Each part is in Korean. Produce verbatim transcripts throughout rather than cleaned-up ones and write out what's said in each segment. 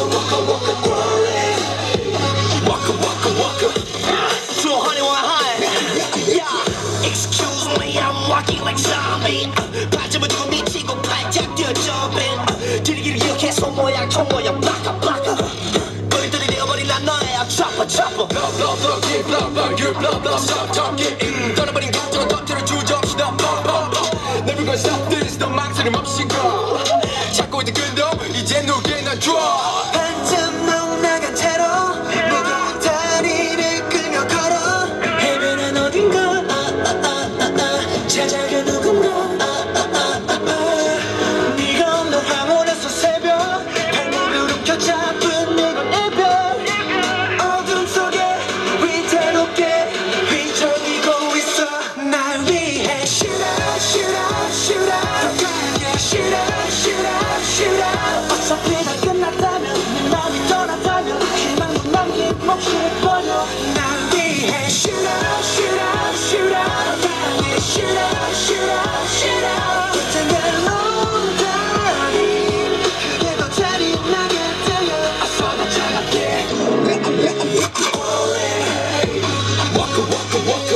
waka waka quality. Waka waka waka. To a honey one high. Yeah. Excuse me, I'm walking like zombie. 반쯤은 두고 미치고 팔짝 뛰어 jumping. 길이길이 이렇게 손 모양 총 모양 블락아 블락아. 거리들이 되어버린 난 너의 chopper chopper. Blow blow blow keep blow blow you blow blow stop talking. 떠나버린 감정은 터트려 주저없이 더 pop pop pop. Never gonna stop this 너 망설임 없이 go. 찾고 있던 끈도 이제 누구에나 줘. 반쯤 넉나간 채로 무거운 다리를 끌며 걸어. 해변은 어딘가 아, 아, 아, 아, 아. 찾아가 누군가 아, 아, 아, 아, 아. 네가 없는 황홀에서 새벽 발목을 움켜 잡은 내건 애별. 어둠 속에 위태롭게 휘청이고 있어. 날 위해 Shoot out, shoot out, shoot out. Shoot out, shoot out, shoot out. 어차피 다 끝났다면 네 맘이 떠났다면 희망도 남긴 몫이 버려. 날 위해 Shoot out, shoot out, shoot out. Shoot out, shoot out, shoot out. 그때는 온다니 그게 더 잔인하게 들려. 어서 더 차갑게 Waka waka waka.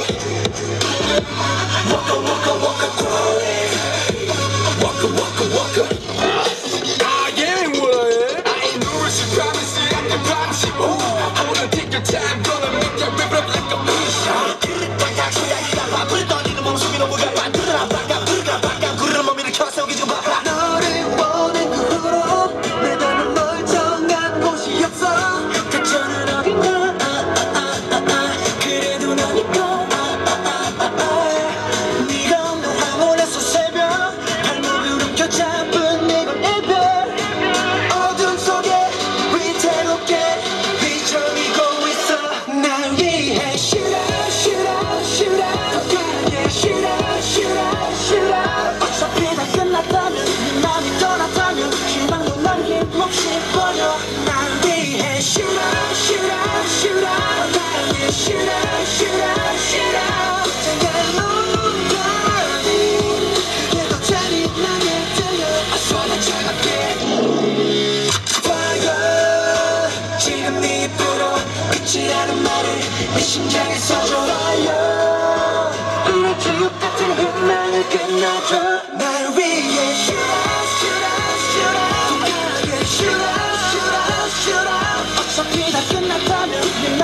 Waka waka waka quality. Waka waka waka. I ain't what? I ain't no rush, promise you I can promise you. I wanna take your time, gonna make that rip up like a push. 그릇 약수야기가 바불 떠니는 몸속에 너무가 반두드라 바깥 부르가 바깥 구르는 몸 일으켜 세우기 좀 봐. 너를 보낸 그 후로 내 맘은 멀쩡한 곳이 없어. 대처는 어딘가 아, 아, 아, 아, 아. 그래도 너니까 아, 아, 아, 아, 아. 네가 없는 황홀에서 새벽 발목을 움켜 잡은 내건 애별. 어둠 속에 위태롭게 휘청이고 있어. 날 위해 Shoot out, shoot out, shoot out. Yeah, shoot out, shoot out, shoot out. 어차피 다 끝났다면 네 맘이 떠났다면 희망도 남긴 몫이 버려. 날 위해 Shoot out, shoot out, shoot out. Yeah, shoot out, shoot out, shoot out. 언젠가 온다니 그게 더 잔인하게 들려. 어서 더 차갑게 Fire. 지금 네 입으로 끝이라는 말을 내 심장에 써줘. Fire. 이런 지옥 같은 희망을 끝내줘. 날 위해 Shoot out, shoot out, shoot out. 더 강하게 Shoot out, shoot out, shoot out. 어차피 다 끝났다면 네